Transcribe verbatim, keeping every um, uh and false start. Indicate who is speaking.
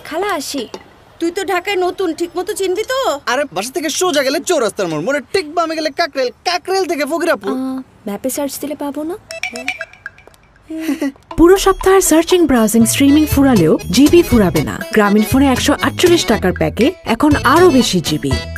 Speaker 1: খালা আসি। তুই তো ঢাকায় নতুন, ঠিক মতো চিনবি তো?
Speaker 2: আরে বাসা থেকে সোজা গেলে চৌরাস্তার মোড়, মোড়ে ঠিক বামে গেলে কাকরেল, কাকরেল থেকে ফকিরাপুর।
Speaker 1: ম্যাপে সার্চ দিলে পাবো না?
Speaker 3: পুরো সপ্তাহের সার্চিং ব্রাউজিং স্ট্রিমিং ফুরালেও জিবি ফুরাবে না। গ্রামীণ ফোনে একশো আটচল্লিশ টাকার প্যাকে এখন আরো বেশি জিবি।